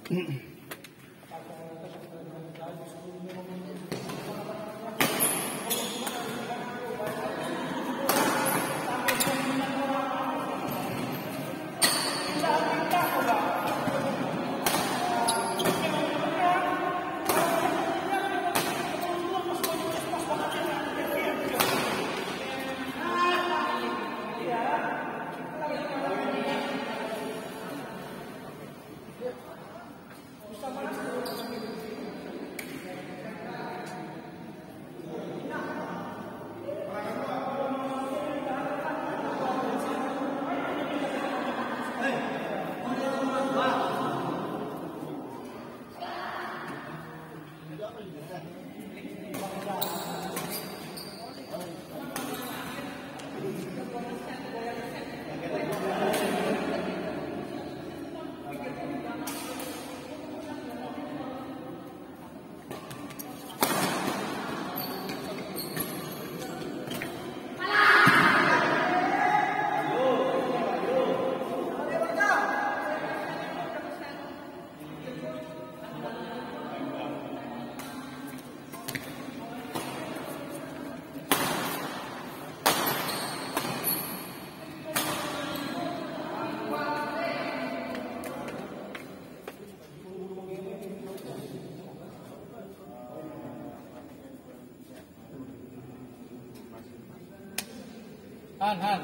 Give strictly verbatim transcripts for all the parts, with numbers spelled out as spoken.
Han, Han.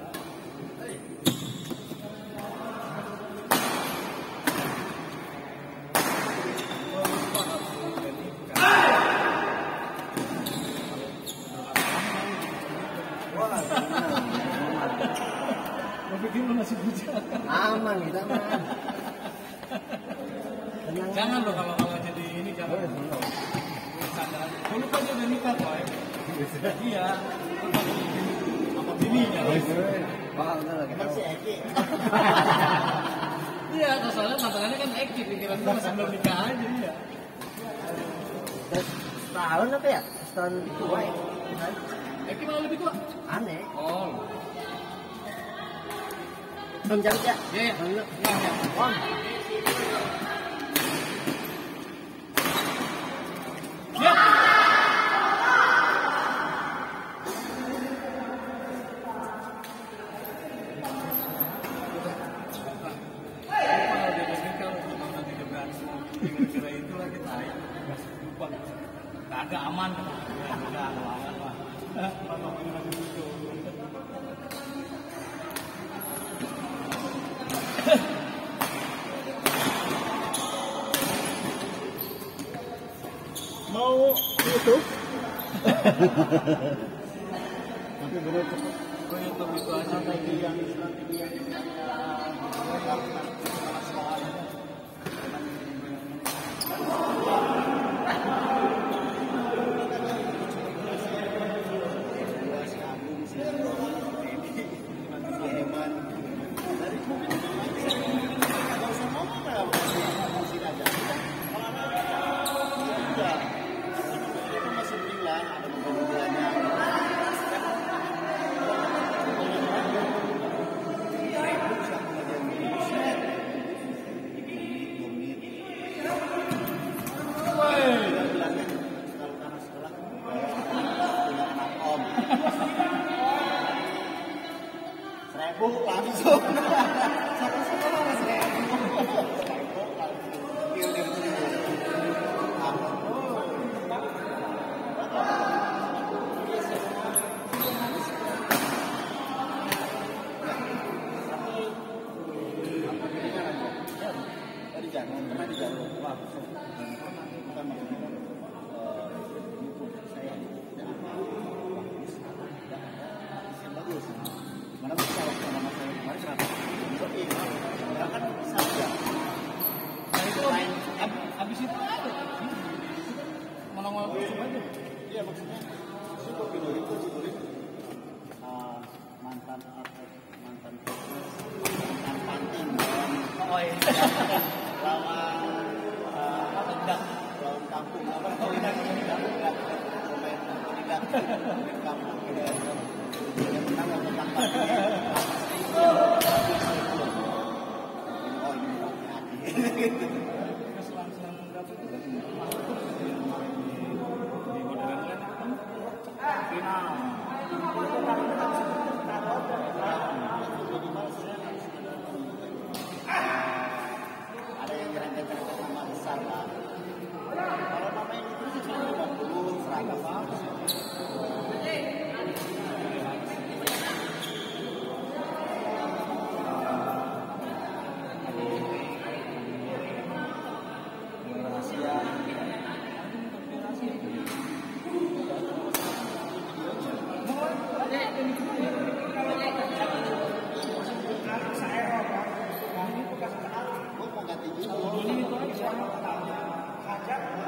Lo pikir lu masih bujang? Aman kita mah. Jangan lo kalau kalau jadi ini jangan. Dulu kan udah nikah boy. Iya. Apa bininya? Wah, udah lagi. Masih Eki. Iya, soalnya mantangannya kan Eki, pikiran gua sambil nikah aja ya. Setahun apa ya? Setahun lebih tua ya? Eki malah lebih tua. Aneh. Oh. Belum jam ya? Iya, iya. Belum. Iya, iya. Om. Ya. Kira-kira itu lagi tarik. Lupa. Gak ada aman. Ya, udah aman lah. Mau itu? Tapi bener Gue YouTube itu aja lagi yang seribu langsung. Satu sekolah seribu. Tadi jangan pernah di jalur langsung. Bukan maksudnya saya tidak apa yang bagus. Mana bisa waktu sama saya kemarin kenapa? Oke, ya kan saja. Nah itu lain. Habis itu ada. Menongol terus aja. Iya maksudnya super video itu super itu mantan atlet mantan mantan panting Oh iya. lawan Tidak. lawan kampung apa oh tidak tidak tidak pemain tidak pemain kampung tidak yang menang atau kampung oh ini hati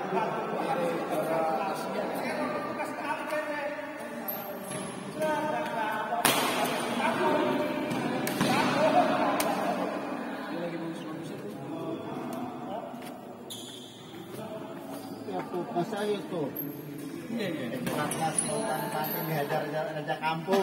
Masa itu Iya, iya. kelas sultan pasti dihajar raja kampung.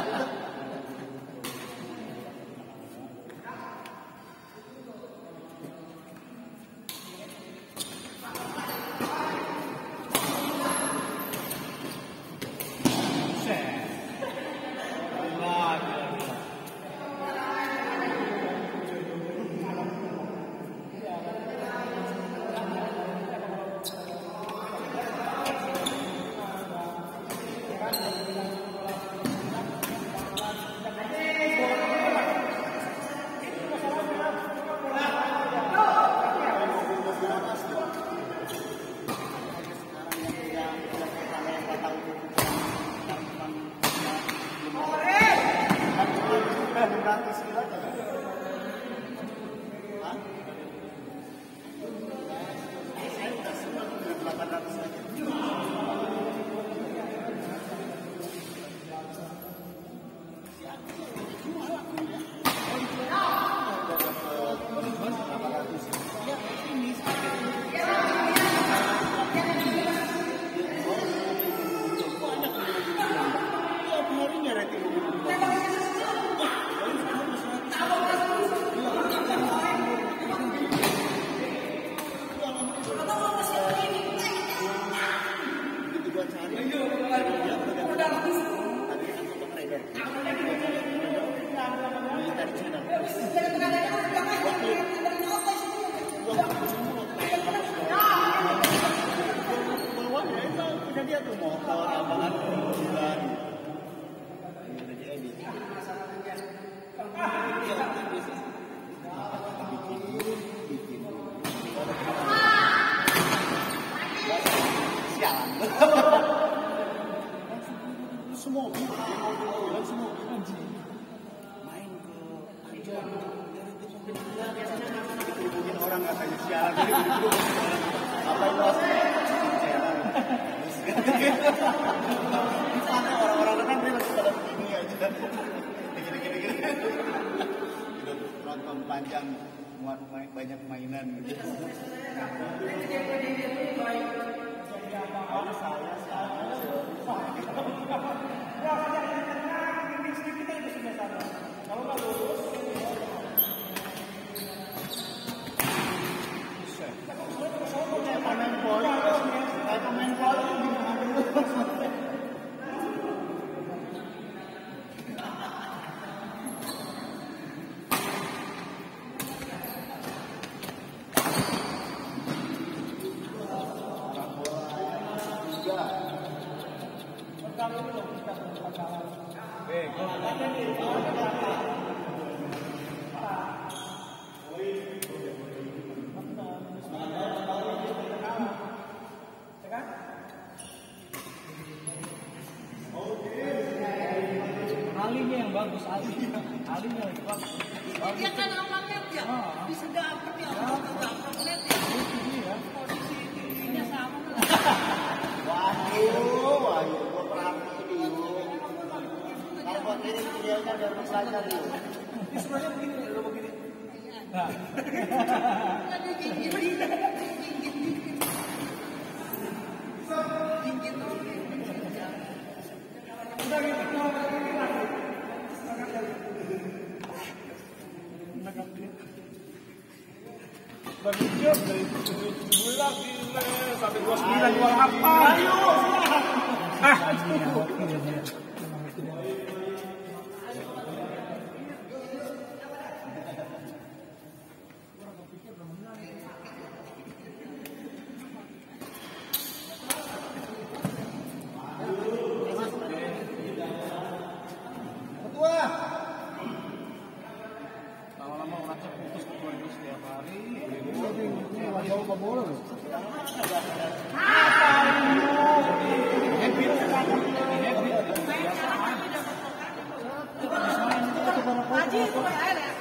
Semua semua main ke Ancol bikin orang katanya sialan apa itu sana orang-orang kan dia masih pada begini aja gini-gini nonton panjang muat banyak mainan gitu. Kalau saya kalau nggak lulus pemain bola pemain bola Alinya yang bagus, Ali. Alinya yang bagus. Dia kan amanet ya, bisa dapet ya, dapet net ya. Posisi dirinya sama. Waduh, waduh, gua perhati dia. Kalau buat ini videonya biar saja dia. Ini sebenarnya begini, lo begini. Nah. Lagi gigit, gigit, gigit, gigit. Gigit dong. Udah gitu. Bagi job dari tujuh bulan sampai dua sembilan jual apa? Ayo, ah, lama-lama orangnya putus ketua itu setiap hari. Jauh ke bola loh. Haji itu air ya.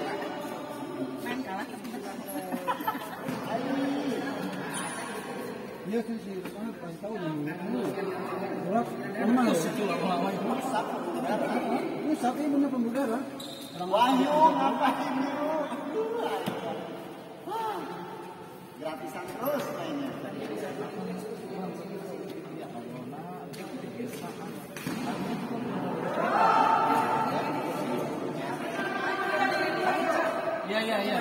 Main kalah. Iya sih sih, karena pas tahu nih. Gelap, mana Terus itu lama-lama itu. ini sapi bener pembudara. Wahyu ngapain dulu? Gratisan terus kayaknya. Iya iya iya.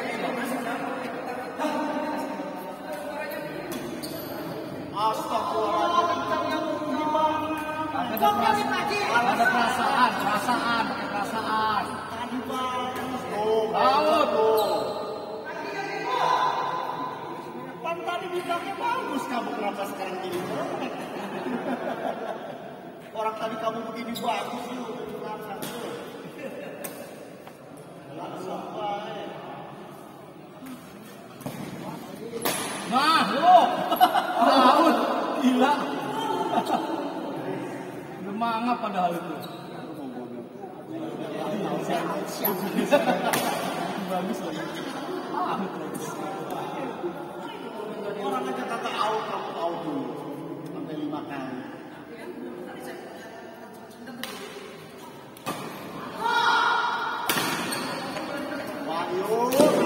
Ada perasaan, ada perasaan, perasaan, perasaan. Out. Pan tadi bilangnya bagus kamu, kenapa sekarang jadi jelek? Orang tadi kamu begini bagus lu, langsung tuh. Langsung baik. Nah, lo. Out. Gila. Semangat padahal itu. Bagus lagi. Orang aja kata out, kamu out dulu. Sampai lima kali. Wahyu,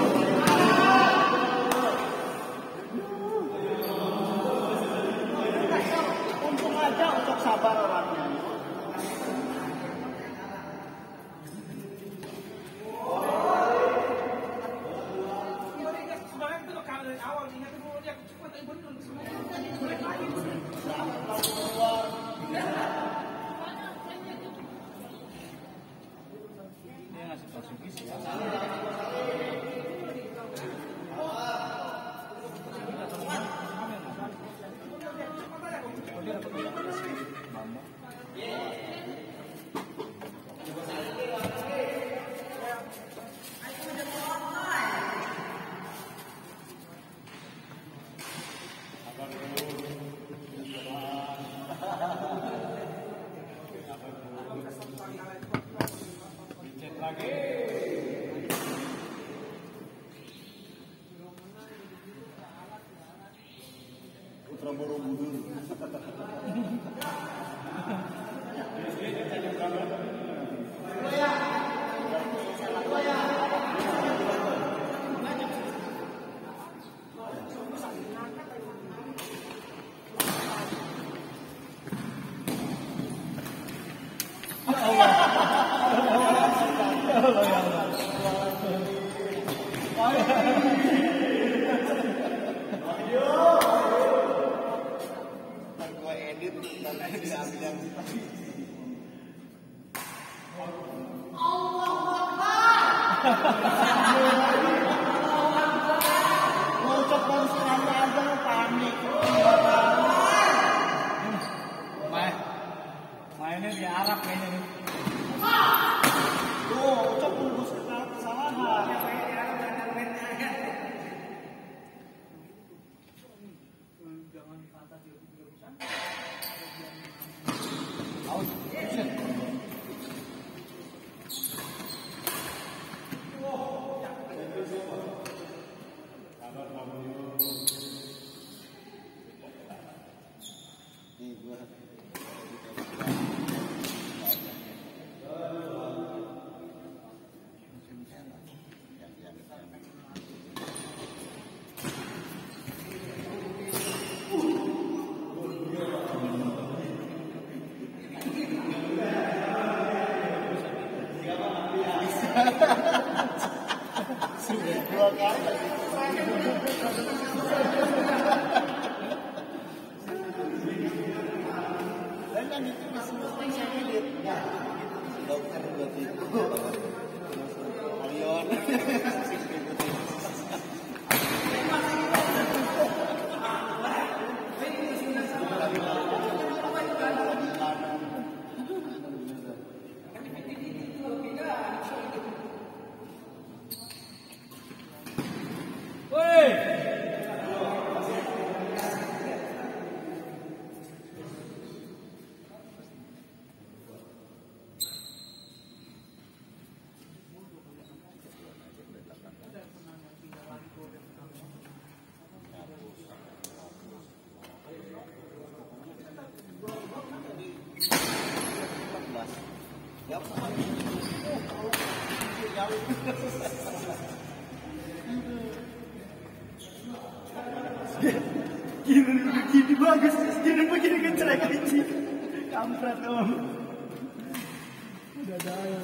untung aja untuk sabar orangnya. Dia ngasih tahu visi. Dicek lagi. Putra Borobudur. Ntar gue edit dan diambil yang mau coba sekali aja lo panik. Main. Mainnya di Arab kayaknya nih. Tuh, ucap lurus kesalahan. Out. Action. Kiri begini bagus, kiri begini kecelek aja. Kampret om. Udah daya.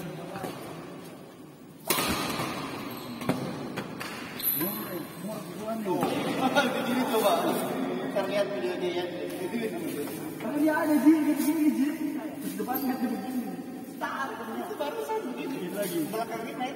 Tuh, begini coba. Terlihat videonya ya. Karena dia ada sih, di sini sih. Terus depannya dia begini. Start, itu baru saya begini. Lagi. Belakangnya naik.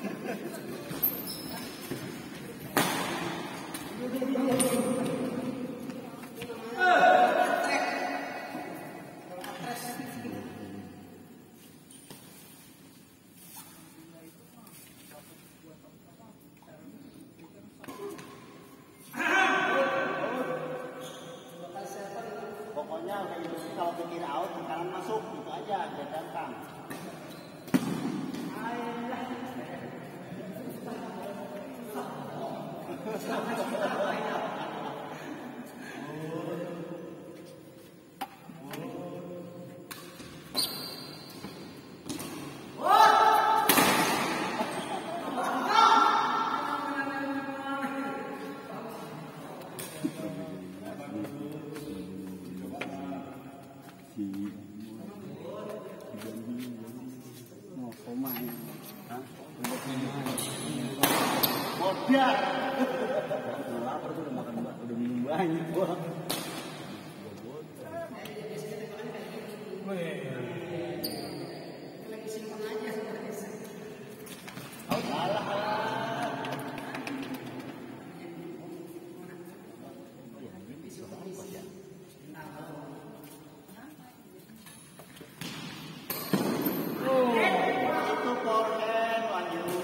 Pokoknya kalau pikir out, kanan masuk, gitu aja, dia gampang. Modal. Lapar tuh udah makan udah minum banyak gua. Itu forehand lanjut.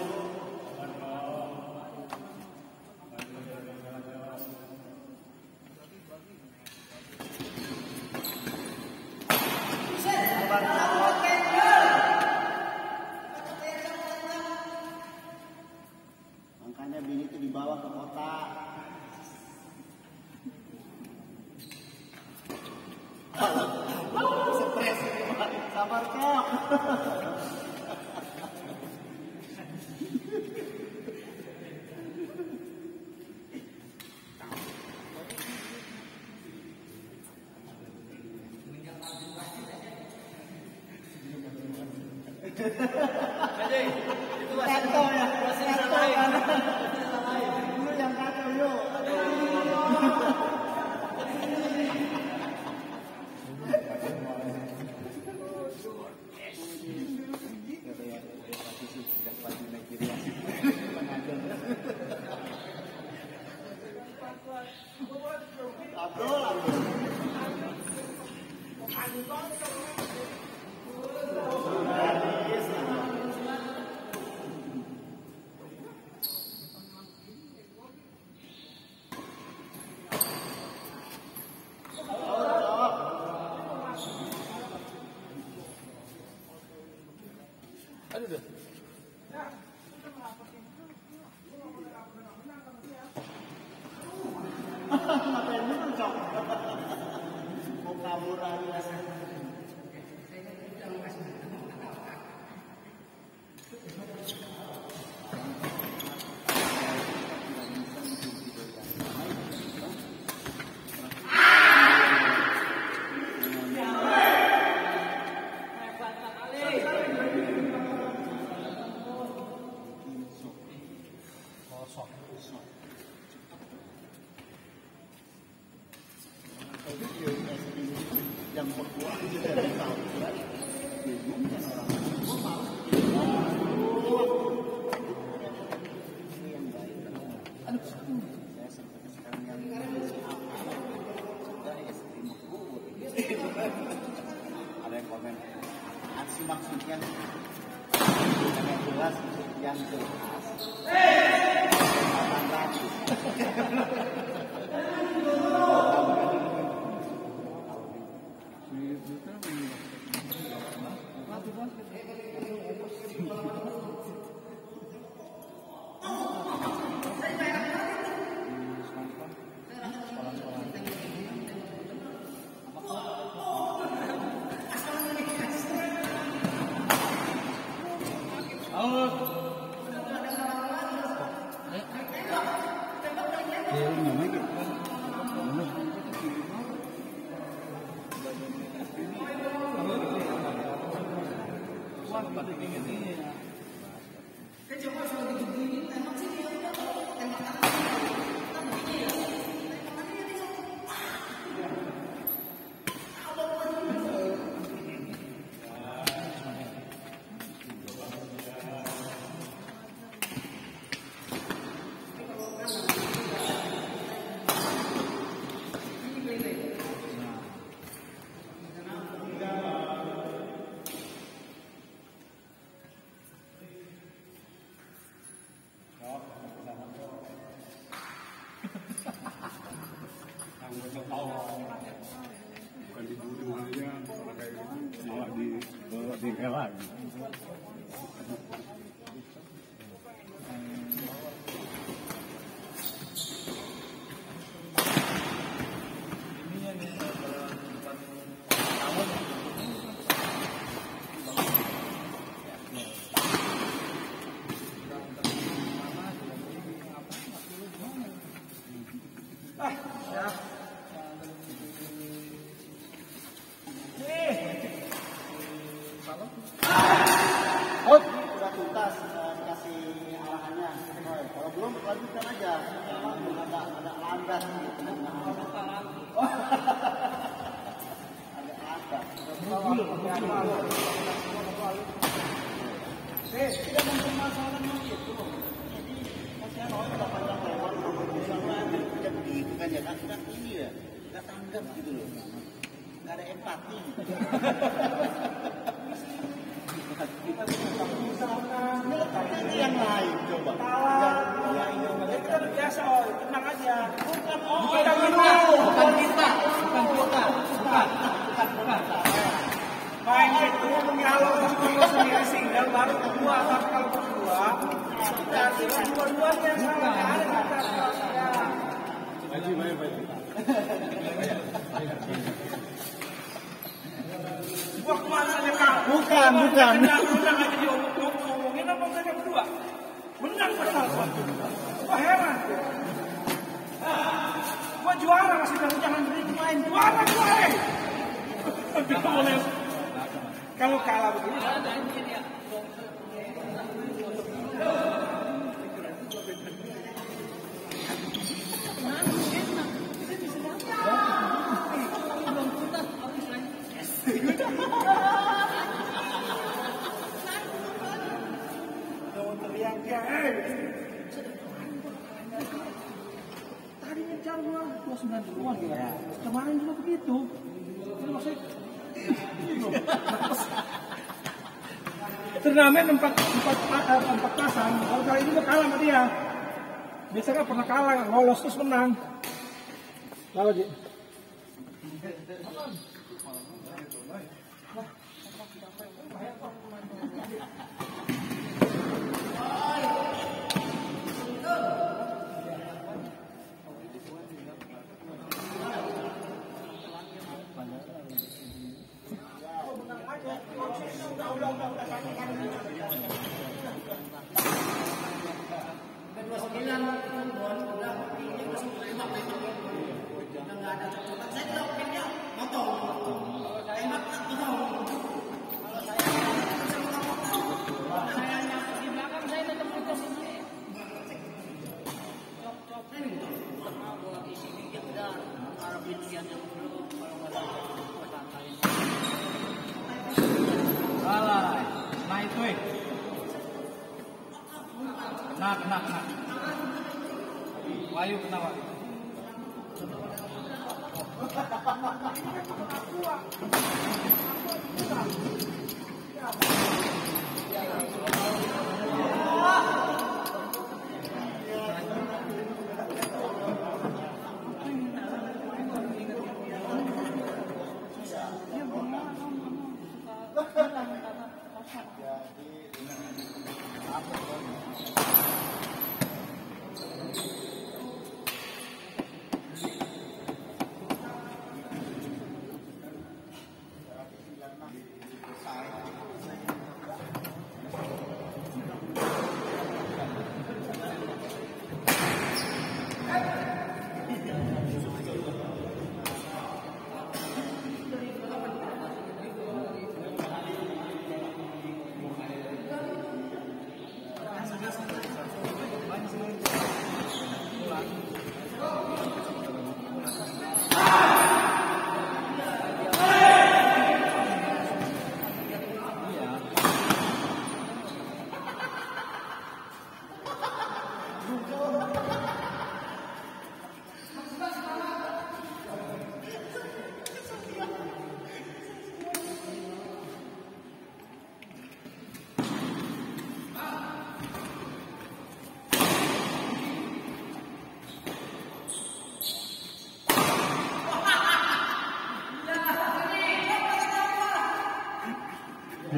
Makanya bini itu dibawa ke kota. Stres, sabar kok. Jadi itu masih Kacau ya, masih kacau lain. kan? Lu yang kacau yuk. Abdul, Abdul. Aduh deh. Ngapain dulu, Cok? Mau kabur alias. Yang berkuah itu dari tahu. Bingung kan orang. Gua malas. Yang baik. Aduh, saya sempat sekarang yang dari istri mau ada yang komen. Aksi maksudnya yang jelas yang jelas. Ya, ini namanya tempat dingin ini. Bukan di rumah aja, bawa di bawa di hewan. Sudah tuntas eh, dikasih arahannya. Kalau belum lanjutkan aja. Memang ada ada landas gitu. Ada landas. Eh, tidak mempermasalahkan itu. Jadi masih ada orang udah panjang lebar misalnya tidak begitu kan ya kan sudah tinggi ya. Nggak tanggap gitu loh. Nggak ada empati. Kita bisa usahakan ini yang lain coba. Yang yang ini kita udah biasa, oh tenang aja. Bukan oh bukan kita, bukan kita, bukan kita, bukan, bukan, bukan. Main itu kalau dulu sendiri single baru kedua, tapi kalau berdua berarti dua-duanya sama ada kita. Baji, baji, baji. Gua kemana aja kau? Bukan, bukan. Menang aja dia ngomongin apa mereka berdua? Menang padahal. Wah heran. Gua juara masih bilang jangan berhenti main. Juara gua eh. Tidak boleh. Kalau kalah begini. Teriak-teriak, eh. Tadi ngejar gua dua sembilan puluhan ya. Kemarin juga begitu. Itu maksudnya turnamen empat empat empat pasang. Kalau kali ini kalah sama dia. Biasanya pernah kalah, lolos terus menang. Lalu Ji. Salah. Nah itu eh. Nak, nak, nak. Wahyu kenapa?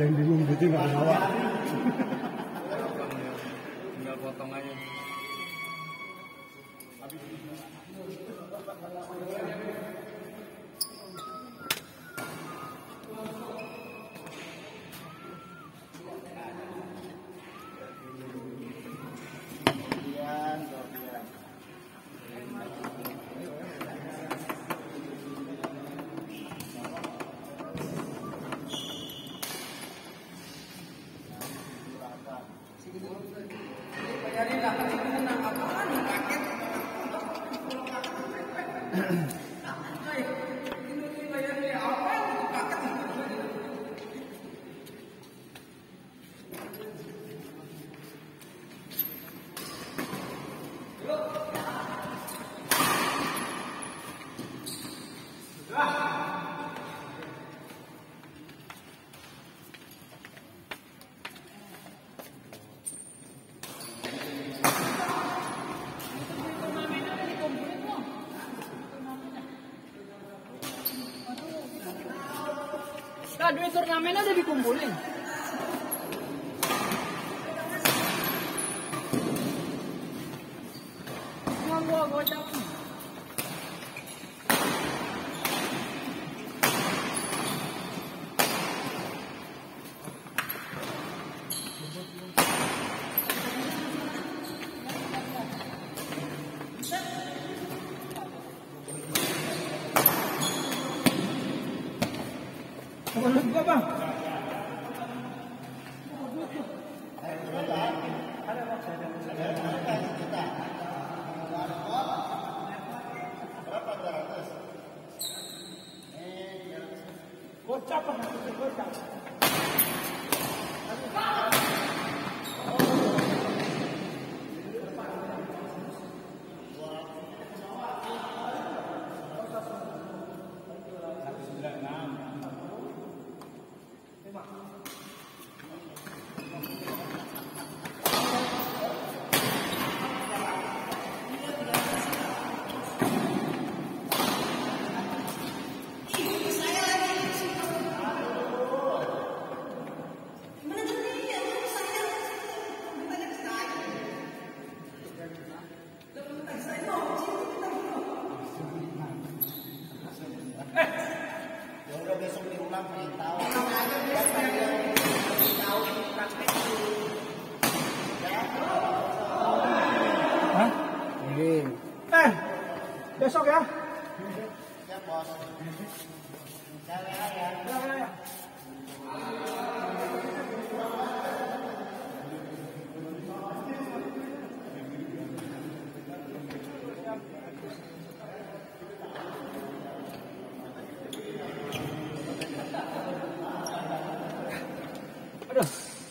yang bingung gitu nggak bawa. Tinggal potong aja. Nah, duit turnamennya udah dikumpulin. Cuma gua gocap. Menurut gua bang, gocap apa? Gocap. Besok diulang beritahu. Hah? Eh, besok ya. Ya bos. Ya ya ya. Ya, ya, ya. Aduh.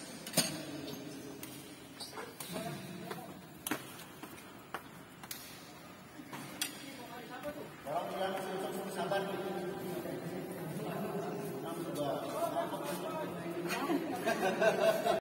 Orang bilang sabar. Enam sudah.